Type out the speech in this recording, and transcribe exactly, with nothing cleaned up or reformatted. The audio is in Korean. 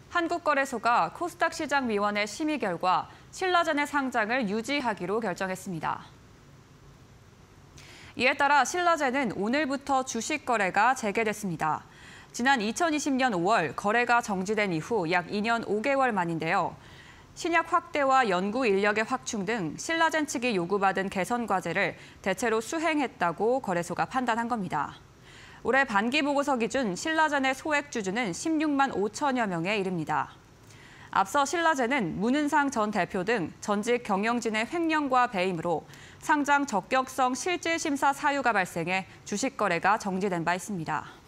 한국거래소가 코스닥 시장위원회 심의 결과 신라젠의 상장을 유지하기로 결정했습니다. 이에 따라 신라젠은 오늘부터 주식 거래가 재개됐습니다. 지난 이천이십 년 오월 거래가 정지된 이후 약 이 년 오 개월 만인데요. 신약 확대와 연구 인력의 확충 등 신라젠 측이 요구받은 개선 과제를 대체로 수행했다고 거래소가 판단한 겁니다. 올해 반기 보고서 기준 신라젠의 소액 주주는 십육만 오천여 명에 이릅니다. 앞서 신라젠은 문은상 전 대표 등 전직 경영진의 횡령과 배임으로 상장 적격성 실질심사 사유가 발생해 주식 거래가 정지된 바 있습니다.